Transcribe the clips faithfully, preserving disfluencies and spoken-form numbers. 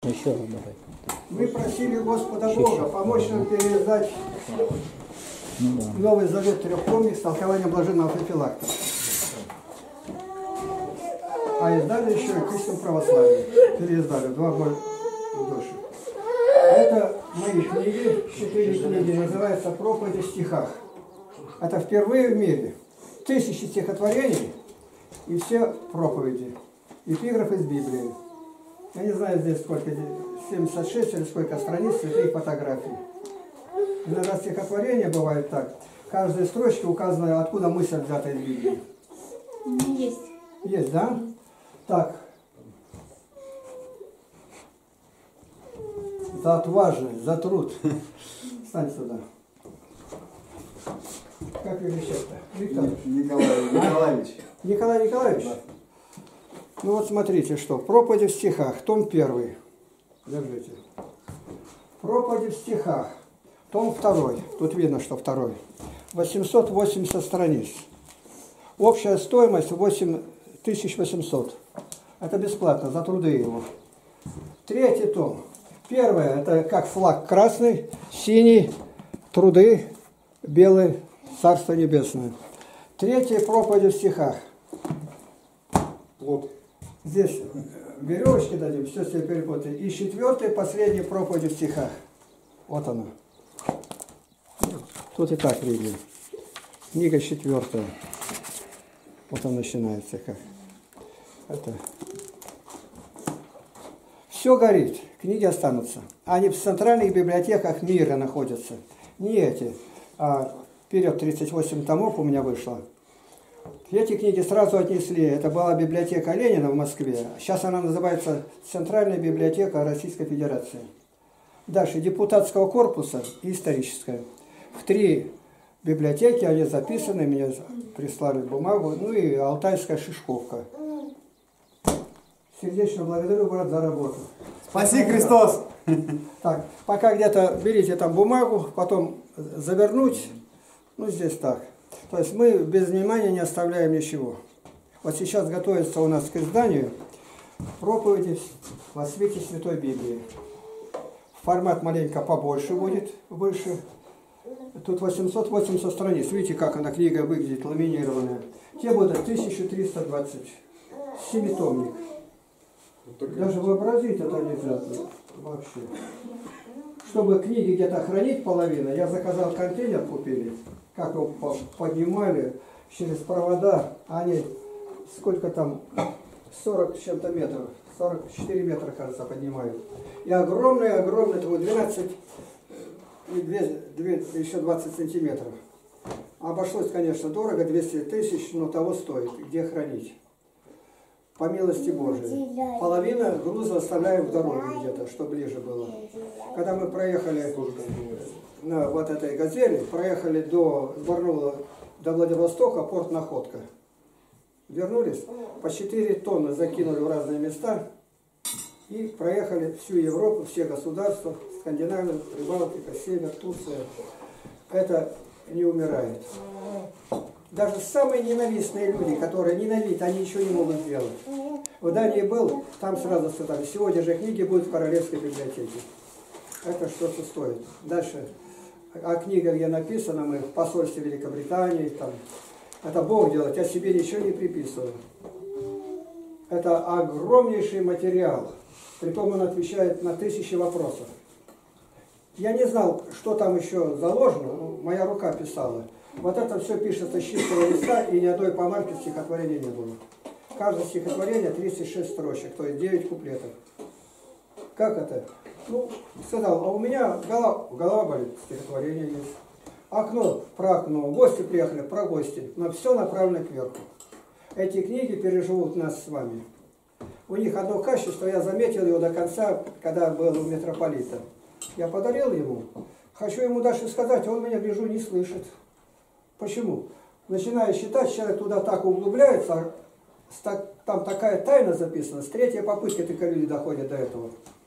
Еще раз давай. Мы просили Господа Бога помочь нам переиздать Ну, да. Новый Завет трехтомник с толкованием блаженного Феофилакта. А издали еще и Крестном православии. Переиздали два больше. Это мои книги, четыре книги, называются «Проповеди в стихах». Это впервые в мире. Тысячи стихотворений и все проповеди. Эпиграф из Библии. Я не знаю здесь сколько, семьдесят шесть или сколько страниц, цветы и фотографий. Иногда стихотворение бывает так. В каждой строчке указано, откуда мысль взята из Библии. Есть. Есть, да? Так. За отважность, за труд. Встань сюда. Как величать-то? Виктор? Николай Николаевич. Николай Николаевич? Да. Ну вот смотрите, что. Проповеди в стихах, том первый. Держите. Проповеди в стихах, том второй. Тут видно, что второй. восемьсот восемьдесят страниц. Общая стоимость восемь тысяч восемьсот. Это бесплатно, за труды его. Третий том. Первое, это как флаг красный, синий, труды, белый, Царство Небесное. Третья проповедь в стихах. Плод. Здесь веревочки дадим, все себе перепутаем. И четвертая, последняя проповедь в стихах. Вот она. Тут и так видно. Книга четвертая. Вот он начинается как. Это. Все горит, книги останутся. Они в центральных библиотеках мира находятся. Не эти, а вперед тридцать восемь томов у меня вышло. Эти книги сразу отнесли. Это была библиотека Ленина в Москве. Сейчас она называется Центральная библиотека Российской Федерации. Дальше депутатского корпуса и историческая. В три библиотеки они записаны, мне прислали бумагу. Ну и Алтайская Шишковка. Сердечно благодарю, брат, за работу. Спаси Христос! Так, пока где-то берите там бумагу, потом завернуть. Ну здесь так. То есть мы без внимания не оставляем ничего. Вот сейчас готовится у нас к изданию проповеди во свете Святой Библии. Формат маленько побольше будет, выше. Тут восемьсот восемьдесят страниц. Видите, как она книга выглядит, ламинированная. Те будут тысяча триста двадцать. Семитомник. Даже вообразить это нельзя вообще. Чтобы книги где-то хранить половину, я заказал контейнер, купили. Как его поднимали через провода, они сколько там, сорок с чем-то метров, сорок четыре метра, кажется, поднимают. И огромный-огромный, двенадцать, еще двадцать сантиметров. Обошлось, конечно, дорого, двести тысяч, но того стоит, где хранить. По милости Божией. Половина груза оставляем в дороге где-то, что ближе было. Когда мы проехали на вот этой газели, проехали до Барнаула, до Владивостока, порт Находка. Вернулись, по четыре тонны закинули в разные места и проехали всю Европу, все государства, Скандинавию, Прибалтика, Север, Турция. Это не умирает. Даже самые ненавистные люди, которые ненавидят, они ничего не могут сделать. В Дании был, там сразу сказали, сегодня же книги будут в Королевской библиотеке. Это что-то стоит. Дальше. А книга, где написано, мы в посольстве Великобритании, там, это Бог делает, я себе ничего не приписываю. Это огромнейший материал. Притом он отвечает на тысячи вопросов. Я не знал, что там еще заложено, моя рука писала. Вот это все пишется с чистого листа, и ни одной помарки стихотворения не было. Каждое стихотворение тридцать шесть строчек, то есть девять куплетов. Как это? Ну, сказал, а у меня голова, голова болит, стихотворение есть. Окно, про окно, гости приехали, про гости. Но все направлено кверху. Эти книги переживут нас с вами. У них одно качество, я заметил его до конца, когда был у митрополита. Я подарил ему. Хочу ему дальше сказать, он меня, вижу, не слышит. Почему? Начиная считать, человек туда так углубляется, там такая тайна записана, с третьей попытки только люди доходят до этого.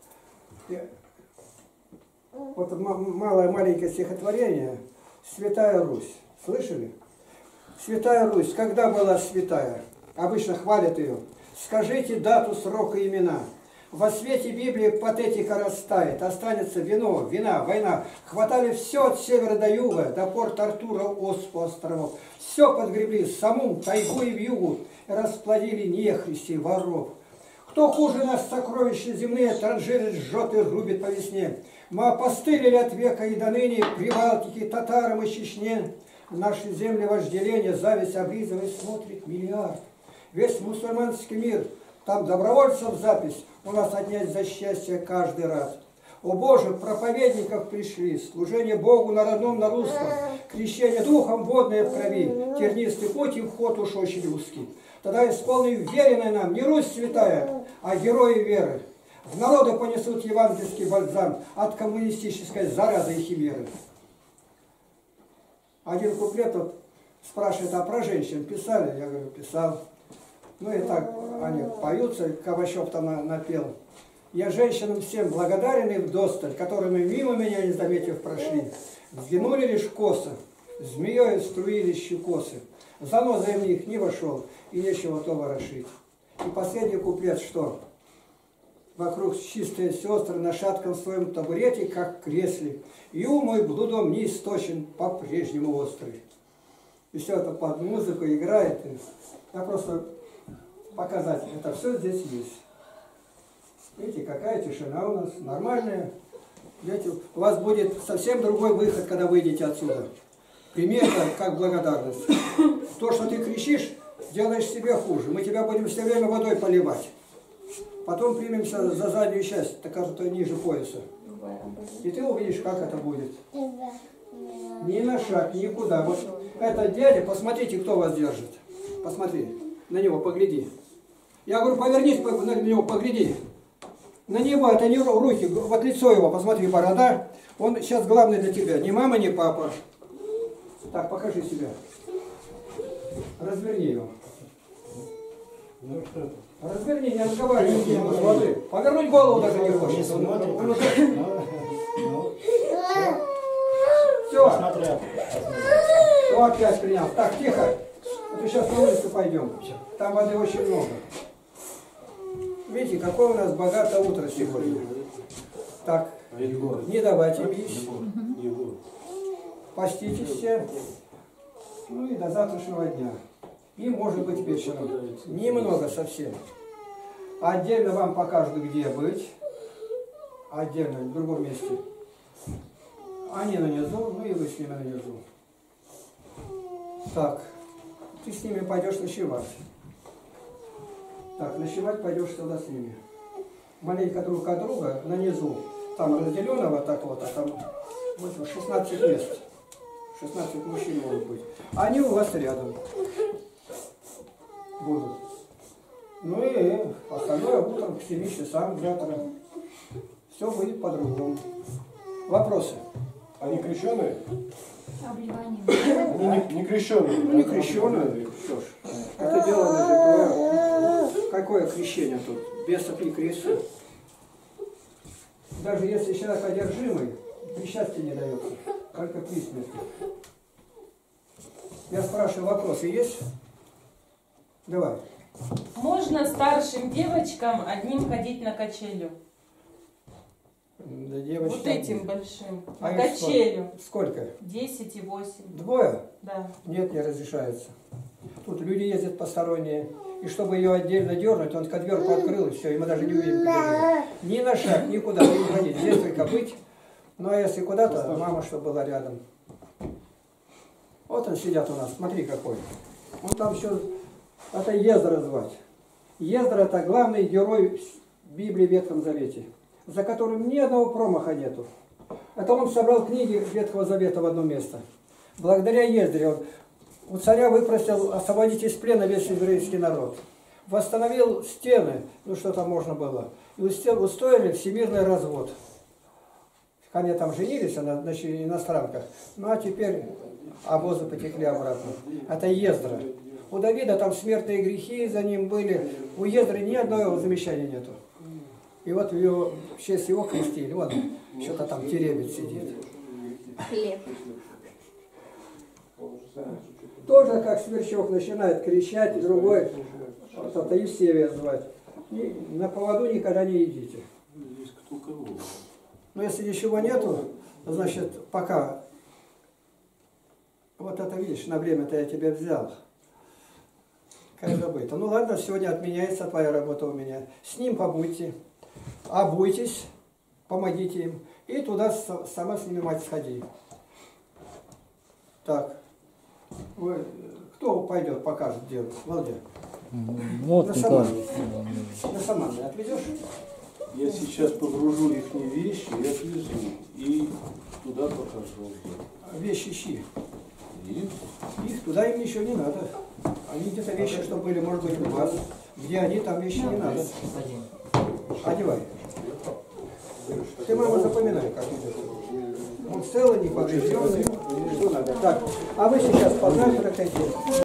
Вот малое маленькое стихотворение «Святая Русь». Слышали? Святая Русь. Когда была святая? Обычно хвалят ее. Скажите дату, срок и имена. Во свете Библии патетика растает, останется вино, вина, война. Хватали все от севера до юга, до порт Артура, Оспу островов. Все подгребли, саму, тайгу и вьюгу, расплодили нехристи, воров. Кто хуже нас сокровища земные, транжирит, жжет и рубит по весне. Мы опостылили от века и до ныне, Прибалтике, татарам и Чечне. Наши земли вожделения, зависть облизывает, смотрит миллиард. Весь мусульманский мир, там добровольцев запись, у нас отнять за счастье каждый раз. О Боже, проповедников пришли, служение Богу на родном, на русском, крещение духом, водное в крови, тернистый путь и вход уж очень узкий. Тогда исполнив веренное нам не Русь святая, а герои веры. В народы понесут евангельский бальзам от коммунистической заразы и химеры. Один куплет вот спрашивает, а про женщин писали? Я говорю, писал. Ну и так они поются, Кабачев там напел. Я женщинам всем благодарен и вдосталь, которыми мимо меня, не заметив, прошли. Взглянули лишь косо, змеей струились щекосы. Занозой в них не вошел, и нечего то ворошить. И последний куплет, что? Вокруг чистые сестры на шатком своем табурете, как в кресле. И ум мой блудом не источен, по-прежнему острый. И все это под музыку играет. Я просто показать, это все здесь есть. Видите, какая тишина у нас, нормальная. Видите, у вас будет совсем другой выход, когда выйдете отсюда. Прими это как благодарность. То, что ты кричишь, делаешь себе хуже. Мы тебя будем все время водой поливать. Потом примемся за заднюю часть, так кажется, ниже пояса. И ты увидишь, как это будет. Ни на шаг, никуда. Вот этот дядя, посмотрите, кто вас держит. Посмотри, на него погляди. Я говорю, повернись, на него погляди. На него, это не руки, вот лицо его, посмотри, борода. Он сейчас главный для тебя. Ни мама, ни папа. Так, покажи себя. Разверни его. Ну что? Разверни, не разговаривай с ним, смотри. Повернуть голову даже не хочет. Все. Ну опять принял. Так, тихо. Вот сейчас на улицу пойдем. Там воды очень много. Видите, какое у нас богатое утро сегодня. Так, не давайте бить. Поститесь все. Ну и до завтрашнего дня. И может быть вечером. Немного совсем. Отдельно вам покажут, где быть. Отдельно, в другом месте. Они на низу, ну и вы с ними на низу. Так, ты с ними пойдешь ночевать. Так, ночевать пойдешь сюда с ними. Маленько друг от друга, на низу. Там разделено вот так вот, а там вот шестнадцать мест. шестнадцать мужчин могут быть. Они у вас рядом будут. Ну и остальное утром к семи часам завтра. Все будет по-другому. Вопросы? Они крещеные? Обливание. Они не, не крещеные. Ну не крещеные. Что ж, это дело святое. Какое крещение тут? Бесов не крестят. Даже если человек одержимый, причастие не дается. Только при смерти. Я спрашиваю, вопросы есть? Давай. Можно старшим девочкам одним ходить на качелю? Да, девочки, Вот этим большим. А На их качелю. Сколько? десять и восемь. Двое? Да. Нет, не разрешается. Тут люди ездят посторонние. И чтобы ее отдельно дернуть, он дверку открыл, и все, и мы даже не увидим, куда. Ни на шаг, никуда не уходить. Здесь только быть. Ну а если куда-то, мама, чтобы была рядом. Вот он сидят у нас, смотри какой. Он там еще, это Ездра звать. Ездра это главный герой Библии в Ветхом Завете, за которым ни одного промаха нету. Это он собрал книги Ветхого Завета в одно место. Благодаря Ездре он у царя выпросил освободить из плена весь еврейский народ. Восстановил стены, ну что там можно было. И устроили всемирный развод. Они там женились на, на иностранках. Ну а теперь обозы потекли обратно. Это Ездра. У Давида там смертные грехи за ним были. У Ездры ни одного замечания нету. И вот в, его, в честь его крестили. Вон, что-то там теребит сидит. Хлеб. Тоже как сверчок начинает кричать, другой, что-то Евсевия звать. ни- на поводу никогда не идите. Здесь кто кого. Но если ничего нету, значит, пока... Вот это видишь, на время-то я тебя взял. Как забыто. Ну ладно, сегодня отменяется твоя работа у меня. С ним побудьте, обуйтесь, помогите им. И туда с- сама с ними, мать, сходи. Так. Вы, кто пойдет, покажет, делать? Володя, Вот на Николай. саман. На саман не отведешь? Я сейчас погружу их вещи и отвезу. И туда покажу. Вещи щи. И Их туда им ничего не надо. Они где-то вещи, что были, может быть, у вас. Где они, там вещи не надо. Одевай. Ты, мама, запоминай, как идет. Он целый, не поврежденный. Что надо? Так, а вы сейчас по знаку, как